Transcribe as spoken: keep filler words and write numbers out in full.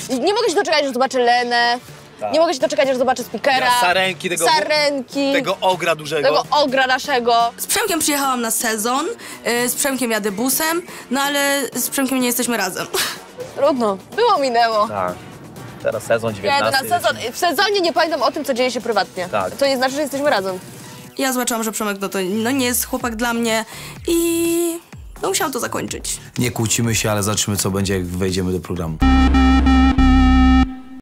Nie mogę się doczekać, że zobaczę Lenę. Tak. Nie mogę się doczekać, że zobaczę Speakera. Ja sarenki tego, sarenki, tego ogra dużego. Tego ogra naszego. Z Przemkiem przyjechałam na sezon, z Przemkiem jadę busem, no ale z Przemkiem nie jesteśmy razem. Trudno. Było, minęło. Tak. Teraz sezon dziewiętnasty. Ja na sezon. W sezonie nie pamiętam o tym, co dzieje się prywatnie. Tak. To nie znaczy, że jesteśmy razem. Ja zobaczyłam, że Przemek no to no nie jest chłopak dla mnie i no musiałam to zakończyć. Nie kłócimy się, ale zobaczymy, co będzie, jak wejdziemy do programu.